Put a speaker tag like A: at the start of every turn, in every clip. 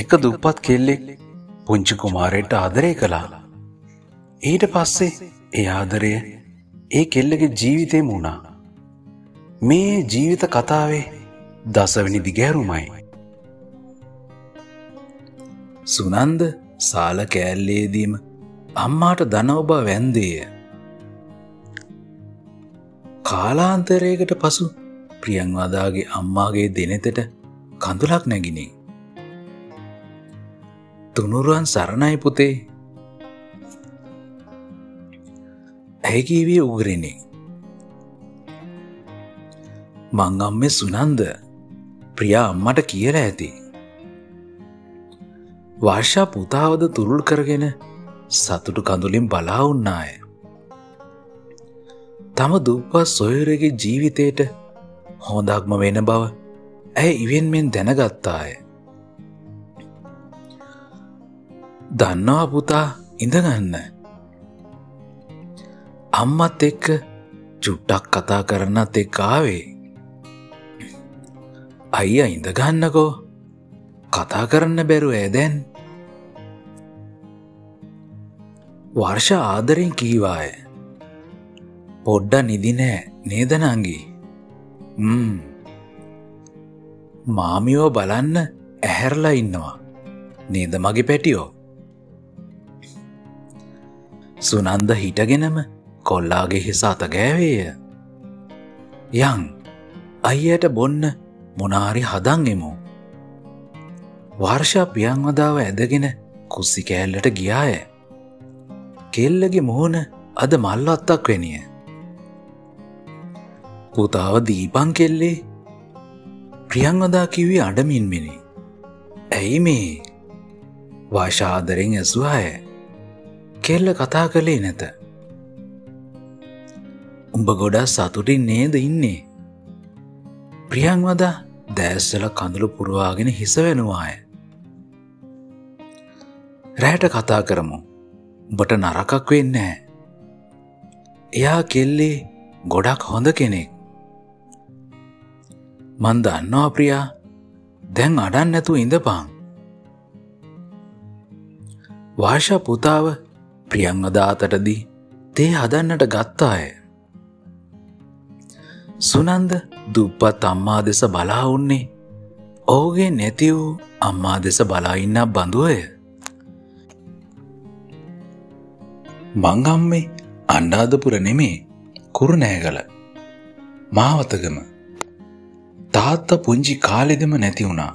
A: එක දුප්පත් කෙල්ලෙක් පුංචි කුමාරයට ආදරය කළා. ඊට පස්සේ ඒ ආදරය ඒ කෙල්ලගේ ජීවිතේම වුණා. මේ ජීවිත කතාවේ 10 වෙනි දිගෑරුමයි. සුනන්ද සාල කෑල්ලේදීම අම්මාට දනවබ වැන්දේය. කාලාන්තරයකට පසු ප්‍රියංවදාගේ අම්මාගේ දෙනෙතට කඳුලක් නැගිනේ. තුනුරුවන් සරණයි පුතේ. ඇයි කීවේ උගරෙනේ. මං අම්මේ සුනන්ද ප්‍රියා අම්මට කියලා ඇති. වර්ෂා පුතාවද තුරුල් කරගෙන සතුටු කඳුලින් බලා උන්නාය. තම දුප්පත් සොයුරගේ ජීවිතයට හොඳක්ම වෙන බව ඇය ඉවෙන්මෙන් දැනගත්තාය. දන්නවා පුතා ඉඳගන්න. අම්මත් එක්ක චුට්ටක් කතා කරන්නත් එක්ක ආවේ. අයියා ඉඳගන්නකෝ. කතා කරන්න බැරුව දැන්. වර්ෂා ආදරෙන් කීවාය. පොඩ්ඩ නිදි නෑ නේද නංගි? මාමියෝ බලන්න ඇහැරලා ඉන්නවා නේද මගේ පැටියෝ? සුනන්ද හිටගෙනම කොල්ලාගේ හිස අත ගෑවේය. යන් අයියට බොන්න මොනාරි හදන් එමු. වර්ෂා පියන්වදාව ඇදගෙන කුස්සි කෑල්ලට ගියාය. කෙල්ලගේ මුහුණ අද මල්වත්තක් වෙනිය. පුතාව දීපන් කෙල්ලේ. ප්‍රියංවදා කිව්වේ අඩමින් මෙනි. ඇයි මේ? වර්ෂා ආදරෙන් ඇසුවාය. කෙල්ල කතා කළේ නැත. උඹ ගොඩක් සතුටින් නේද ඉන්නේ? ප්‍රියංවදා දැස්සල කඳුළු පුරවාගෙන හිස වෙනුවාය. රැට කතා කරමු. උඹට නරකක් වෙන්නේ නැහැ. එයා කෙල්ලේ ගොඩක් හොඳ කෙනෙක්. මන් දන්නවා ප්‍රියා. දැන් අඩන් නැතුව ඉඳපන්. වර්ෂා පුතාව ප්‍රියංවදා අතටදී තේ හදන්නට ගත්තාය. සුනන්ද දුප්පත් අම්මා දෙස බලා උන්නේ ඔහුගේ නැති වූ අම්මා දෙස බලා ඉන්න බඳුවය. මං අම්මේ අණ්ඩාදපුර නෙමේ කුරුණෑගල මාවතගම. තාත්තා පුංචි කාලෙදම නැති වුණා.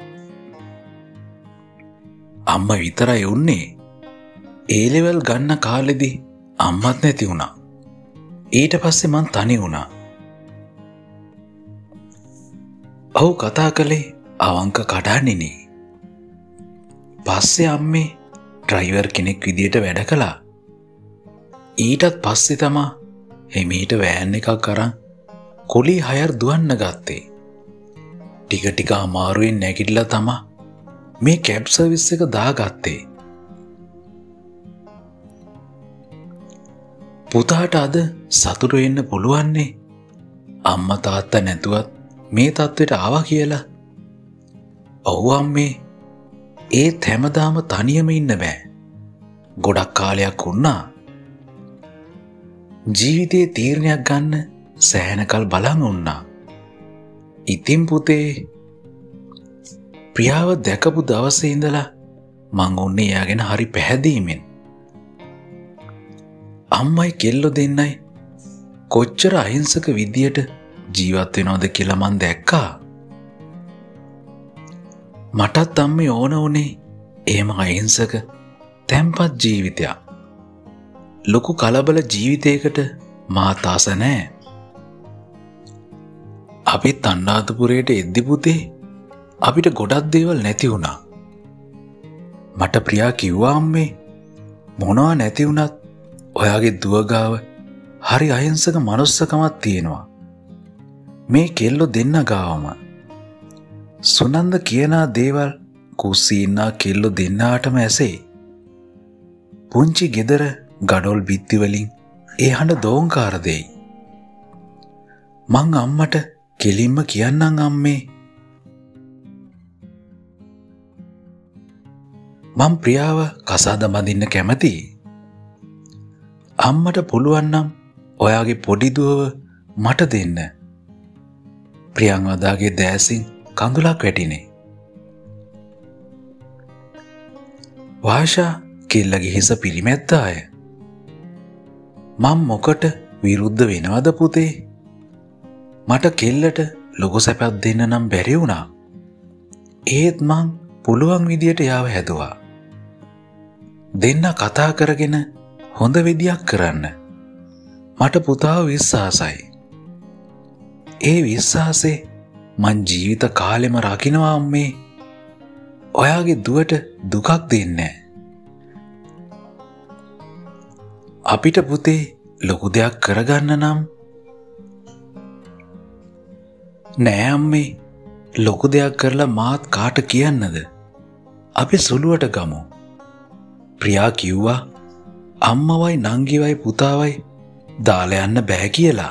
A: අම්ම විතරයි උන්නේ. ඒලෙවල් ගන්න කාලෙදි අම්මත් නැති වුණා. ඊට පස්සේ මං තනි වුණා. ඔහු කතා කළේ අවංක කඩානෙනේ. පස්සේ අම්මේ ඩ්‍රයිවර් කෙනෙක් විදියට වැඩ කළා. ඊටත් පස්සේ තමා හිමීට වෑන් එකක් අරන් කොලී 6 දුවන්න ගත්තේ. ටික ටික අමාරුවෙන් නැගිටලා තමා මේ කැබ් සර්විස් එක දාගත්තේ. පුතාට අද සතුටු වෙන්න පුළුවන්නේ අම්මා තාත්තා නැතුවත් මේ තත්ත්වයට ආවා කියලා. ඔව් අම්මේ. ඒත් හැමදාම තනියම ඉන්න බෑ. ගොඩක් කාලයක් වුණා. ජීවිතේ තීරණයක් ගන්න සෑහෙනකල් බලන් වුණා. ඉතින් පුතේ ප්‍රියාව දැකපු දවසේ ඉඳලා මං උන්නේ එයා ගැන හරි පැහැදීමෙන්. අම්මයි කෙල්ලෝ දෙන්නයි කොච්චර අහිංසක විදියට ජීවත් වෙනවද කියලා මං දැක්කා. මටත් අම්මේ ඕන උනේ එහෙම අහිංසක තැම්පත් ජීවිතයක්. ලොකු කලබල ජීවිතයකට මාත් ආස නැහැ. අපිත් අණ්ඩාතපුරයට එද්දි පුතේ අපිට ගොඩක් දේවල් නැති වුණා. මට ප්‍රියා කිව්වා අම්මේ මොනවා නැති වුණත් ඔයාගේ දුව ගාව හරි අහිංසක මනුස්සකමක් තියෙනවා. මේ කෙල්ලෝ දෙන්න ගාවම. සුනන්ද කියන දේවල් කුස්සී ඉන්නා කෙල්ලෝ දෙන්නාටම ඇසේ. පුංචි ගෙදර ගඩොල් බිත්ති වලින් ඒ හඬ දෝංකාර දෙයි. මං අම්මට කෙලින්ම කියන්නම් අම්මේ. මං ප්‍රියාව කසාද බඳින්න කැමතියි. අම්මට පුළුවන් නම් ඔයාගේ පොඩි දුවව මට දෙන්න. ප්‍රියංවදාගේ දෑසින් කඳුලක් වැටිනේ. වාෂා කෙල්ලගේ හිස පිරිමැද්දාය. මං මොකට විරුද්ධ වෙනවද පුතේ? මට කෙල්ලට ලොකු සැපක් දෙන්න නම් බැරි වුණා. ඒත් මං පුළුවන් විදියට යාව හැදුවා. දෙන්න කතා කරගෙන හොඳ විදියක් කරන්න මට පුතාව විශ්වාසයි. ඒ විශ්වාසේ මං ජීවිත කාලෙම රකින්නවා අම්මේ. ඔයාගේ දුවට දුකක් දෙන්නේ. අපිට පුතේ ලොකු දෙයක් කරගන්න නම් නෑ අම්මේ. ලොකු දෙයක් කරලා මාත් කාට කියන්නද? අපි සුළුවට ගමු. ප්‍රියා කිව්වා අම්මවයි නංගිවයි පුතාවයි දාලා යන්න බෑ කියලා.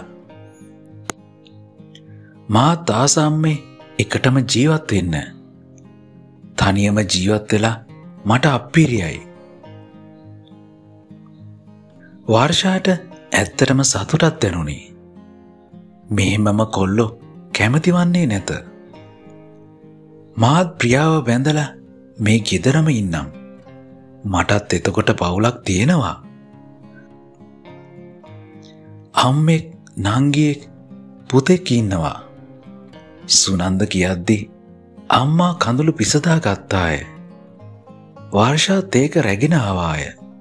A: මාත් ආස අම්මේ එකටම ජීවත් වෙන්න. තනියම ජීවත් වෙලා මට අප්පිරියයි. වර්ෂාට ඇත්තටම සතුටක් දැනුනේ. මෙහෙමම කොල්ලෝ කැමති වන්නේ නැත. මාත් ප්‍රියාව බැඳලා මේ ගෙදරම ඉන්නම්. මටත් එතකොට පවුලක් තියෙනවා. අම්මෙක් නංගියෙක් පුතෙක් ඉන්නවා. සුනන්ද කියද්දි අම්මා කඳුළු පිසදා ගත්තාය. වර්ෂාත් ඒක රැගෙන ආවාය.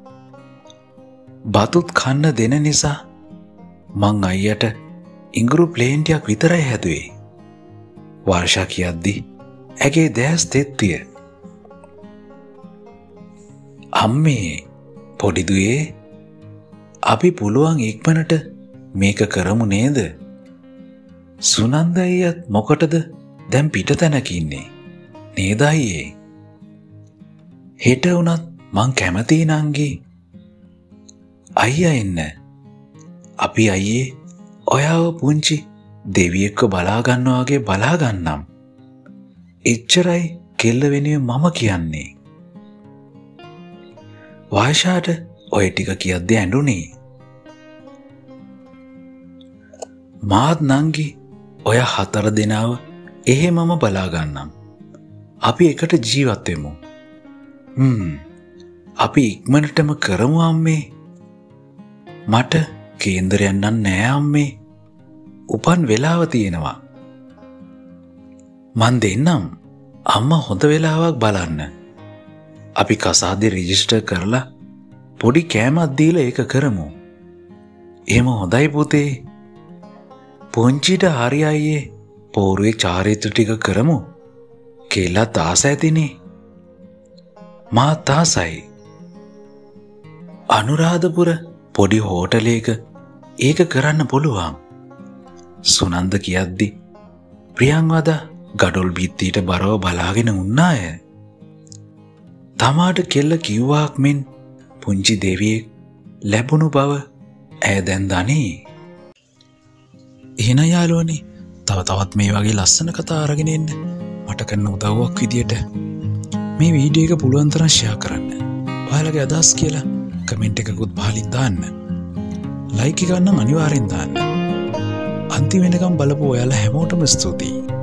A: බතුත් කන්න දෙන නිසා මං අයියට ඉඟුරු ප්ලේන්ටියක් විතරයි හැදුවේ. වර්ෂා කියද්දි ඇගේ දැස් තෙත්තිය. අම්මේ පොඩි දුවේ අපි පුළුවන් ඉක්මනට මේක කරමු නේද? සුනන්ද අයියත් මොකටද දැන් පිටතැනක ඉන්නේ නේද අයියේ? හෙට වුණත් මං කැමතියි නංගි. අයියා එන්න. අපි අයියේ ඔයාව පුංචි දෙවියෙක්ව බලා ගන්නවා වගේ බලා ගන්නම්. එච්චරයි කෙල්ල වෙනුවෙන් මම කියන්නේ. වාෂාට ඔය ටික කියද්දි ඇඬුනේ. මාත් නංගි ඔය 4 දෙනාව එහෙමම බලා ගන්නම්. අපි එකට ජීවත් වෙමු. අපි ඉක්මනටම කරමු අම්මේ. මට කේන්දරයක් නෑ අම්මේ. උපන් වෙලාව තියෙනවා. මන් දෙන්නම් අම්මා හොඳ වෙලාවක් බලන්න. අපි කසාදේ රෙජිස්ටර් කරලා පොඩි කෑමක් දීලා ඒක කරමු. එහෙම හොඳයි පුතේ. පුංචිට හරි අයියේ පෝරුවේ චාරිත්‍ර ටික කරමු. කෙල්ලත් ආස ඇතිනේ. මාත් ආසයි. අනුරාධපුර පොඩි හෝටලයක ඒක කරන්න පුළුවන්. සුනන්ද කියද්දි ප්‍රියංවදා ගඩොල් බිත්තියට බරව බලාගෙන උන්නාය. තමාට කෙල්ල කිව්වාක් මෙන් පුංචි දෙවියෙක් ලැබුණු බව ඇය දැන් දනී. එහෙනම් යාළුවනේ තවත් මේ වගේ ලස්සන කතා අරගෙන එන්න මට කරන උදව්වක් විදියට මේ වීඩියෝ එක පුළුවන් තරම් ෂෙයා කරන්න. ඔයාලගේ අදහස් කියලා කමෙන්ට් එකකුත් පහලින් දාන්න. ලයික් එක ගන්න අනිවාර්යෙන් දාන්න. අන්තිම වෙනකම් බලපු ඔයාලා හැමෝටම ස්තුතියි.